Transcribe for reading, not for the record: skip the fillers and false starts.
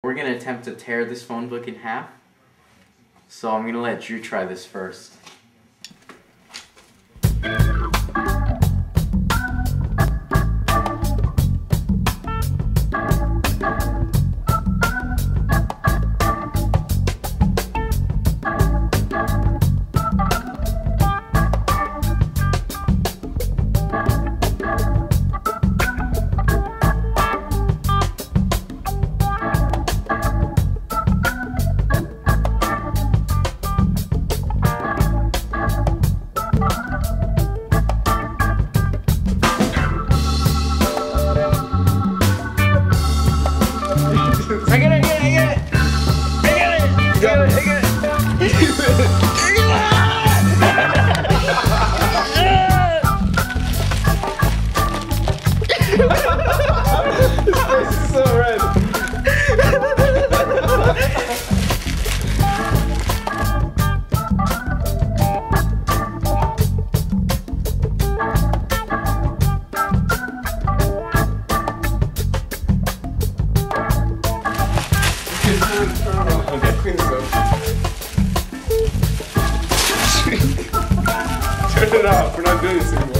we're gonna attempt to tear this phone book in half. So I'm gonna let Drew try this first. Okay, clean this up. Turn it off. We're not doing this anymore.